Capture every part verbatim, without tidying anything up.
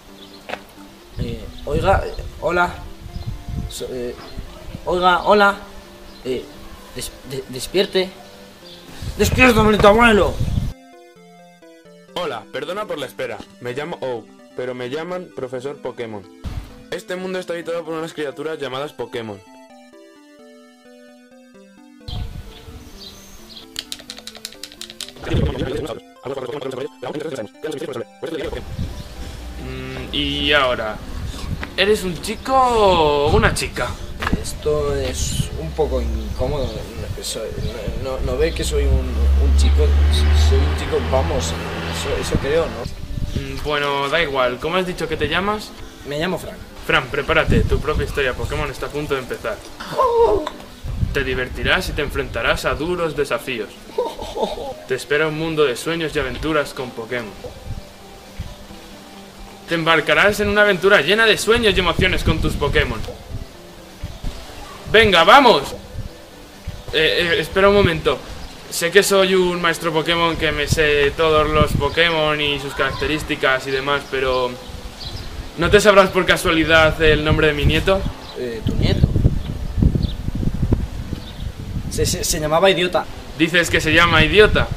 Eh, oiga, eh, hola. So- eh, oiga, hola. Eh, des- de- despierte. ¡Despierta, maldito abuelo! Hola, perdona por la espera. Me llamo Oak, pero me llaman Profesor Pokémon. Este mundo está habitado por unas criaturas llamadas Pokémon. Mm, y ahora, ¿eres un chico o una chica? Esto es un poco incómodo. No, soy- no- no- no ve que soy un, un chico. Soy un chico, vamos. Eso, eso creo, ¿no? Mm, bueno, da igual. ¿Cómo has dicho que te llamas? Me llamo Frank. Fran, prepárate. Tu propia historia Pokémon está a punto de empezar. Te divertirás y te enfrentarás a duros desafíos. Te espera un mundo de sueños y aventuras con Pokémon. Te embarcarás en una aventura llena de sueños y emociones con tus Pokémon. ¡Venga, vamos! Eh, eh, espera un momento. Sé que soy un maestro Pokémon que me sé todos los Pokémon y sus características y demás, pero... ¿no te sabrás por casualidad el nombre de mi nieto? Eh, ¿Tu nieto? Se, se, se llamaba Idiota. Dices que se llama Idiota.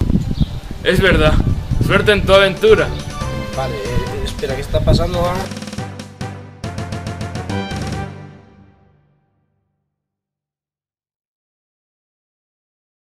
Es verdad. Suerte en tu aventura. Vale, eh, espera, ¿qué está pasando ahora?